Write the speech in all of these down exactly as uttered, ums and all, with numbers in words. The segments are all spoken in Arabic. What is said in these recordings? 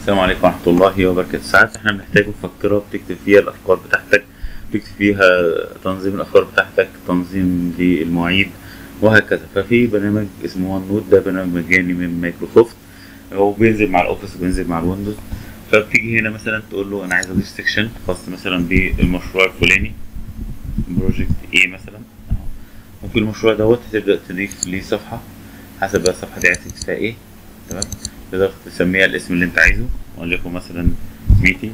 السلام عليكم ورحمة الله وبركاته. ساعات احنا بنحتاج مفكرة بتكتب فيها الأفكار بتاعتك، تكتب فيها تنظيم الأفكار بتاعتك، تنظيم للمواعيد وهكذا. ففي برنامج اسمه ون نوت، ده برنامج مجاني من مايكروسوفت، هو بينزل مع الأوفيس وبينزل مع الويندوز. فبتيجي هنا مثلا تقول له أنا عايز أضيف سيكشن خاص مثلا بالمشروع الفلاني، بروجكت إيه مثلا أهو. وفي المشروع دوت هتبدأ تضيف ليه صفحة حسب بقى الصفحة دي عايز تكتب فيها إيه. تمام، تقدر تسميها الاسم اللي انت عايزه، وليكن مثلا ميتنج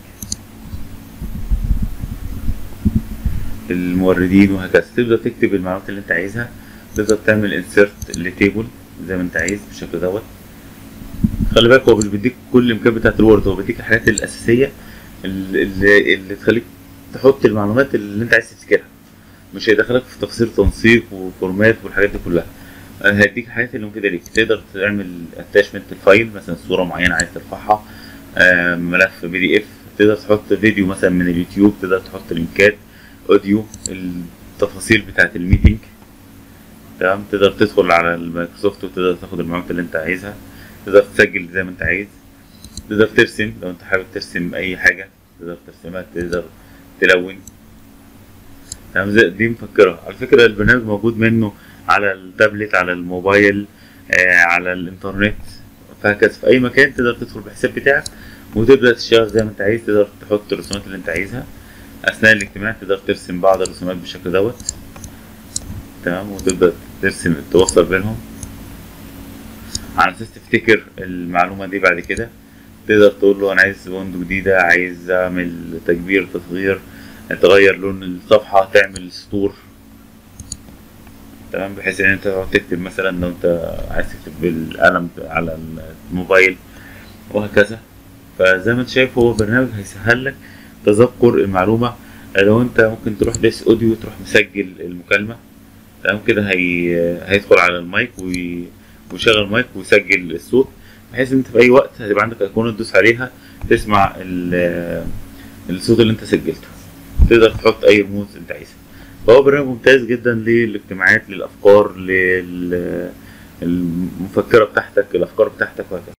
الموردين وهكذا. تبدأ تكتب المعلومات اللي انت عايزها، تقدر تعمل انسيرت لتيبل زي ما انت عايز بالشكل دوت. خلي بالك هو مش بيديك كل الامكانيات بتاعت الوورد، هو بيديك الحاجات الاساسيه اللي, اللي, اللي تخليك تحط المعلومات اللي انت عايز تفتكرها، مش هيدخلك في تفاصيل تنسيق وفورمات والحاجات دي كلها. هيديك الحاجات اللي مفيدة ليك. تقدر تعمل اتاشمنت الفايل، مثلا صورة معينة عايز ترفعها، آه، ملف بي دي اف. تقدر تحط فيديو مثلا من اليوتيوب، تقدر تحط لينكات اوديو، التفاصيل بتاعة الميتنج. تمام، تقدر تدخل على المايكروسوفت وتقدر تاخد المعلومات اللي انت عايزها، تقدر تسجل زي ما انت عايز، تقدر ترسم لو انت حابب ترسم اي حاجة تقدر ترسمها، تقدر تلون. تمام، دي مفكرة. على فكرة البرنامج موجود منه على التابلت، على الموبايل، آه، على الانترنت، فهكذا في اي مكان تقدر تدخل بالحساب بتاعك وتبدأ تشتغل زي ما انت عايز. تقدر تحط الرسومات اللي انت عايزها اثناء الاجتماع، تقدر ترسم بعض الرسومات بالشكل دوت. تمام، وتبدأ ترسم توصل بينهم على اساس تفتكر المعلومة دي بعد كده. تقدر تقول له انا عايز ويندو جديدة، عايز اعمل تكبير تصغير، تغير لون الصفحة، تعمل سطور. تمام، بحيث ان انت تقعد تكتب مثلا لو انت عايز تكتب بالقلم على الموبايل وهكذا. فزي ما انت شايف هو برنامج هيسهل لك تذكر المعلومة. لو انت ممكن تروح ديس اوديو تروح مسجل المكالمة، تمام كده هي... هيدخل على المايك وي... ويشغل المايك ويسجل الصوت، بحيث ان انت في اي وقت هتبقى عندك ايقونة تدوس عليها تسمع ال... الصوت اللي انت سجلته. تقدر تحط اي رموز انت عايزها. فهو برنامج ممتاز جدا للاجتماعات، للافكار، للمفكرة بتاعتك، الافكار بتاعتك وهكذا.